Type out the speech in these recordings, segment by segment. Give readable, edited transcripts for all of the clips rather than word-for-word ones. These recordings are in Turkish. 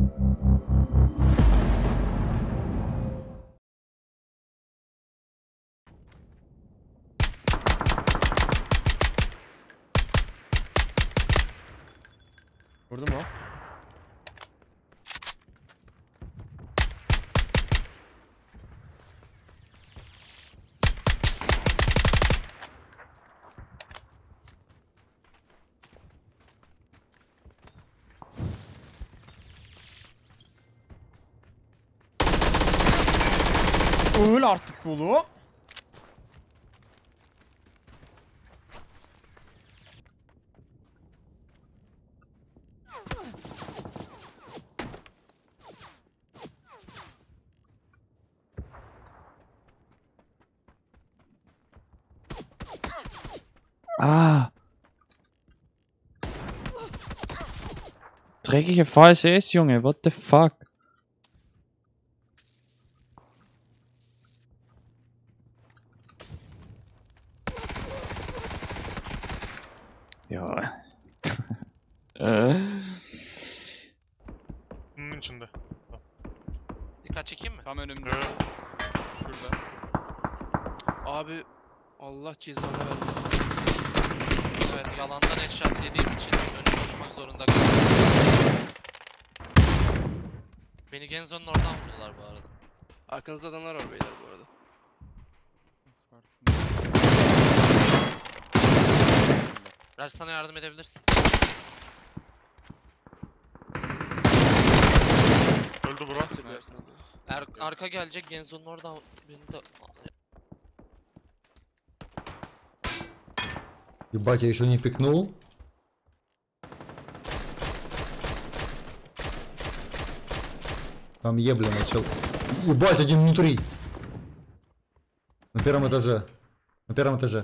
Vurdun mu? Öl artık oğlum. Dreckige VSS, Junge, what the fuck? Ya. Bunun içinde. Dikkat çekeyim mi? Tam önümde. Evet. Şurada. Abi Allah cezanı vermesin. Evet, yalandan headshot yediğim için önüme uçmak zorunda kaldım. Beni Genzo'nun oradan vurdular bu arada. Arkanızda adamlar var beyler bu arada. Raş sana yardım edebilirsin. Öldü bura. Arka gelecek Genzo'nun oradan beni de... Ебать, я еще не пикнул. Там ебля начал. Ебать, один внутри. На первом этаже. На первом этаже.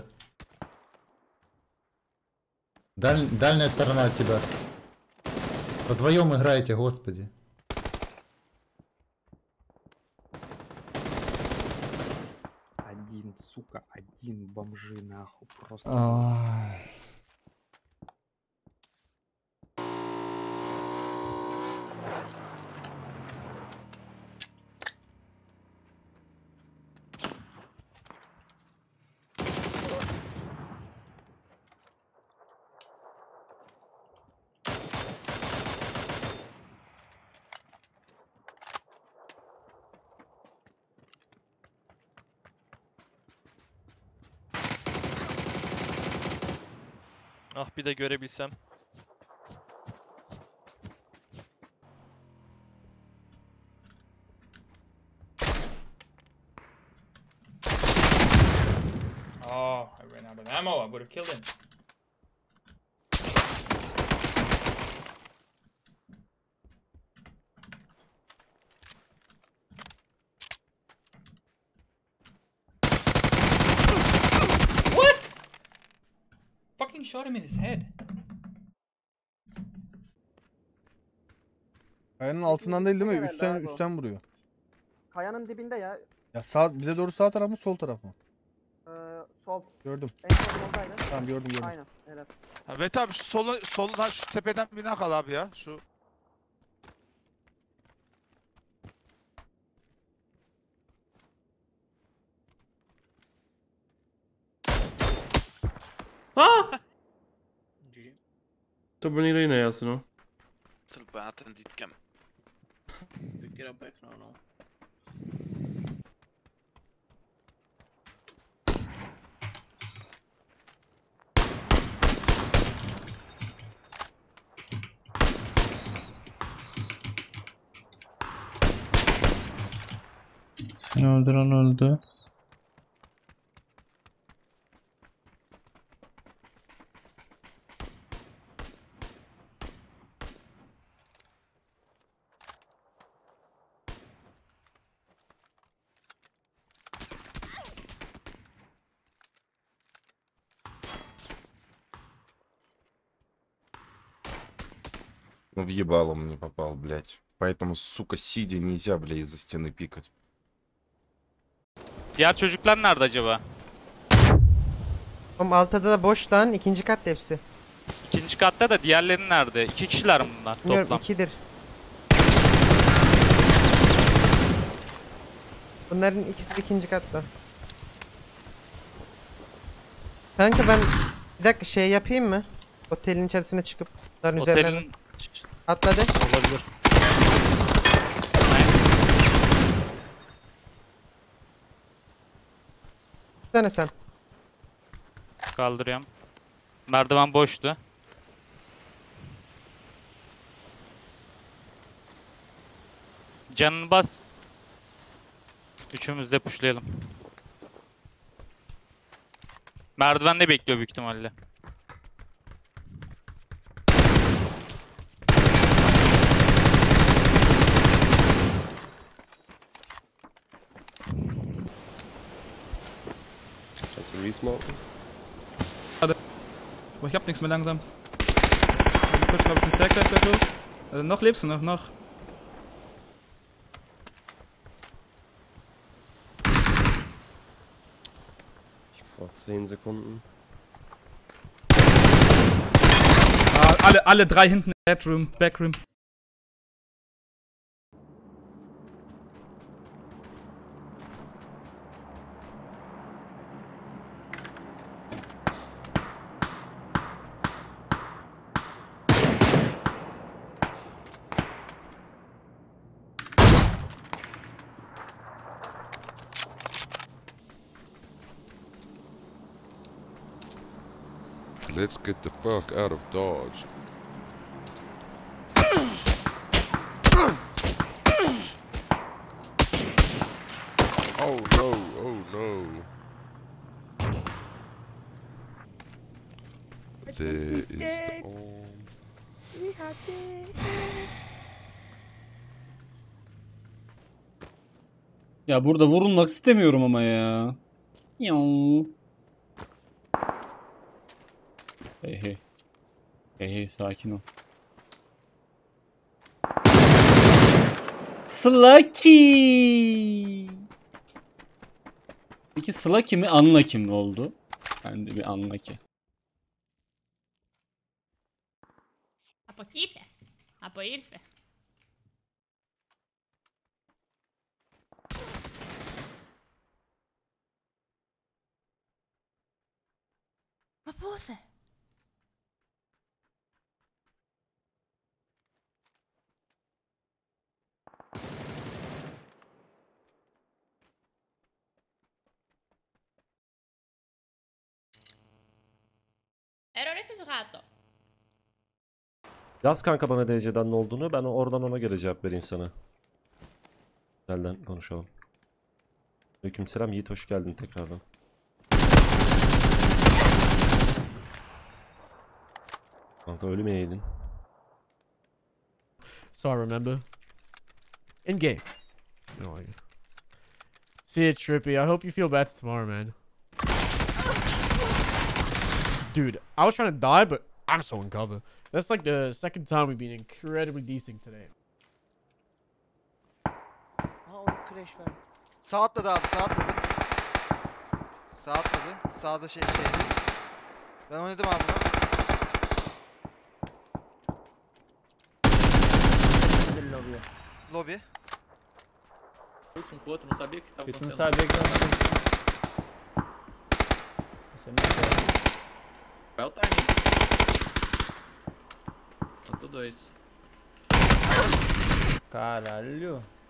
Дальняя сторона от тебя. Вдвоем играете, господи. Один, сука, один бомжи нахуй просто. Ah bir de görebilsem. Oh, I ran out of ammo. I would have killed him. What? Fucking shot him in his head. Kayanın altından değil mi? Herhalde abi o. Üstten vuruyor. Kayanın dibinde ya. Ya sağ bize doğru sağ taraf mı sol taraf mı? Sol. Gördüm. En sol soldaydı. Tamam gördüm. Aynen. Evet. Ha, Mete abi şu soldan şu tepeden bina kal abi ya. Şu To było nigdy inne jasno. No. Tillbaka ditkem. Bygger upp ekran nu. Seni öldüren öldü. Ну, в ебало мне попал, блядь. Поэтому, сука, сидя нельзя, блядь, из-за стены пикать. Diğer çocuklar nerede acaba? Oğlum altta da boş lan. İkinci kat hepsi. İkinci katta da diğerleri nerede? İki kişiler mi bunlar Bilmiyorum toplam? 2'dir. Bunların ikisi de ikinci katta. Kanka ben bir dakika şey yapayım mı? Otelin çatısına çıkıp bunların üzerinden Otelin atladı. olabilir. Bir tane sen. Kaldırıyorum. Merdiven boştu. Canını bas. Üçümüz de pushlayalım. Merdivende bekliyor büyük ihtimalle. Boah, ich hab nichts mehr langsam. Kurz, glaube ich, einen Stack gleich dazu. Also noch lebst du noch. Vor 10 Sekunden. Alle drei hinten. Bedroom, Backroom. Let's get the fuck out of Dodge. Oh no, oh no. There is the arm. Ya burada vurulmak istemiyorum ama ya. Yauu. Hey hey. Hey hey, sakin ol. Slucky. Peki Slucky mi Unlucky mi oldu? Ben de bir Unlucky. A po irse. Yaz kanka bana DC'den ne olduğunu, ben oradan ona göre cevap vereyim sana. Gelden konuşalım. Aleykümselam Yiğit, hoş geldin tekrardan. Kanka ölü mü yedin? So I remember. In game. No, see it, Trippy. I hope you feel better tomorrow, man. Dude, I was trying to die, but I'm so in cover. That's like the second time we've been incredibly decent today. Sağ atladı abi, sağ atladı. Sağ atladı. Sağda şeydi. Ben oynadım abi bunu. Lobby. Pulso pro outro, não sabia o que tava Tu não acontecendo. sabia que Qual é o timing? Faltou dois. Caralho.